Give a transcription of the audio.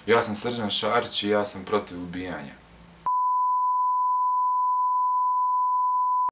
Ja sam Srđan Šarić i ja sam protiv ubijanja.